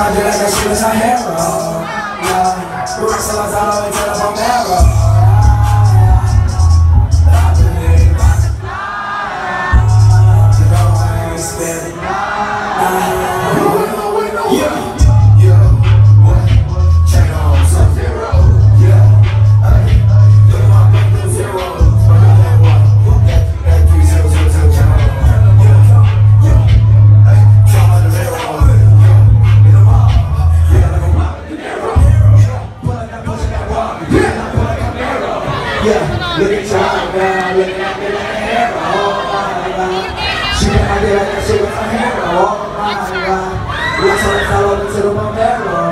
I did like that she was a hero. Yeah, we wrestle us all the way to the Pomero. Yeah, look at y'all now, looking at me like a hero, oh my God. She got my like that shit with her hero, oh my God. We're so fell over to the Pomero.